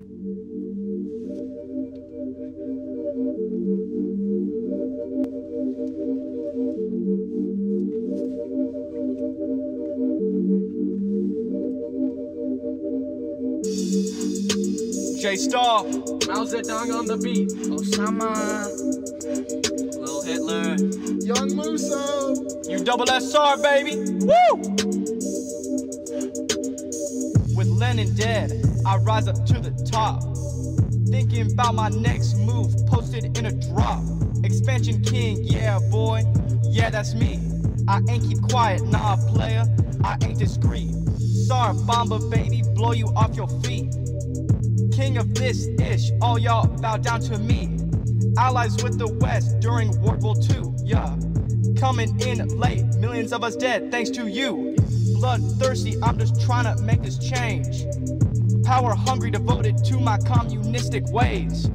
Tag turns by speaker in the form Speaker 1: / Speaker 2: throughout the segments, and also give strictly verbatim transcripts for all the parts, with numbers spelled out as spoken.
Speaker 1: J-Star, Mao Zedong on the beat.
Speaker 2: Osama, Lil Hitler,
Speaker 3: Young Musso,
Speaker 1: U double S R, baby. Woo! With Lenin dead, I rise up to the top. Thinking about my next move, posted in a drop. Expansion king, yeah boy, yeah that's me. I ain't keep quiet, nah player, I ain't discreet. Sorry bomber baby, blow you off your feet. King of this ish, all y'all bow down to me. Allies with the West during World War Two, yeah. Coming in late, millions of us dead thanks to you. Bloodthirsty, I'm just trying to make this change. Power hungry, devoted to my communistic ways.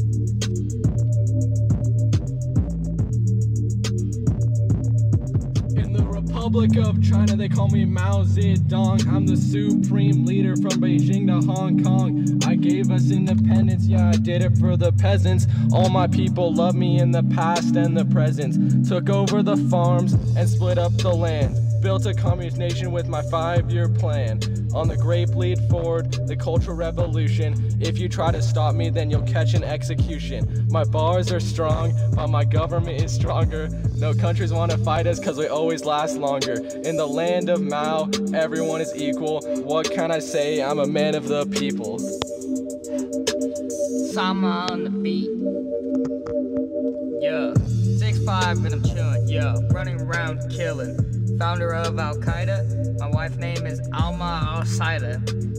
Speaker 4: In the Republic of China, they call me Mao Zedong. I'm the supreme leader from Beijing to Hong Kong. I gave us independence, yeah, I did it for the peasants. All my people love me in the past and the present. Took over the farms and split up the land. Built a communist nation with my five-year plan. On the Grape Lead Forward, the Cultural Revolution. If you try to stop me, then you'll catch an execution. My bars are strong, but my government is stronger. No countries want to fight us cause we always last longer. In the land of Mao, everyone is equal. What can I say? I'm a man of the people.
Speaker 2: Osama on the beat. Yeah, six five and I'm chillin', yeah, running around killing. Founder of Al Qaeda, my wife's name is Alma Al-Saida.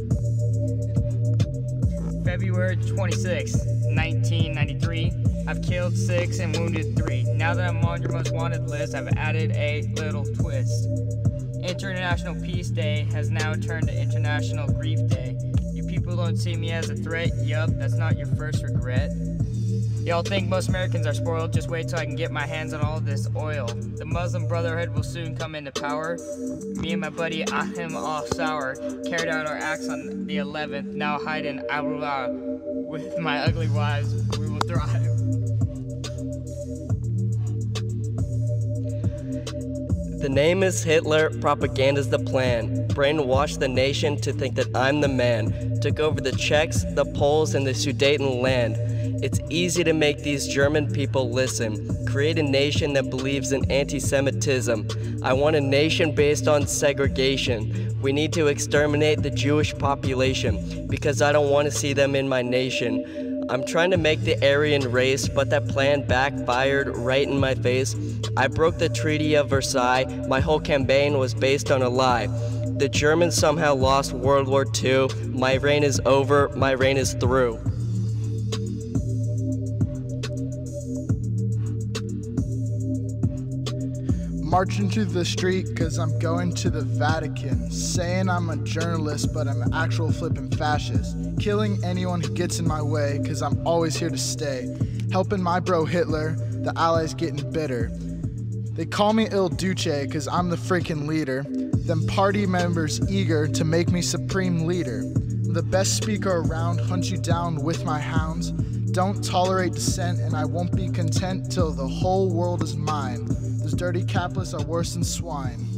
Speaker 2: February twenty-sixth, nineteen ninety-three, I've killed six and wounded three. Now that I'm on your most wanted list, I've added a little twist. International Peace Day has now turned to International Grief Day. You people don't see me as a threat, yup, that's not your first regret. Y'all think most Americans are spoiled, just wait till I can get my hands on all this oil. The Muslim Brotherhood will soon come into power. Me and my buddy Ahim Al-Sour carried out our acts on the eleventh, now hide in Abu'l with my ugly wives, we will thrive.
Speaker 5: The name is Hitler, propaganda's the plan. Brainwash the nation to think that I'm the man. Took over the Czechs, the Poles, and the Sudeten land. It's easy to make these German people listen. Create a nation that believes in anti-Semitism. I want a nation based on segregation. We need to exterminate the Jewish population because I don't want to see them in my nation. I'm trying to make the Aryan race, but that plan backfired right in my face. I broke the Treaty of Versailles. My whole campaign was based on a lie. The Germans somehow lost World War Two. My reign is over. My reign is through.
Speaker 3: marching to the street cause I'm going to the Vatican, saying I'm a journalist but I'm an actual flippin' fascist, killing anyone who gets in my way cause I'm always here to stay, helping my bro Hitler, the allies getting bitter. They call me Il Duce cause I'm the freaking leader, them party members eager to make me supreme leader. I'm the best speaker around, hunt you down with my hounds, don't tolerate dissent and I won't be content till the whole world is mine. Those dirty capitalists are worse than swine.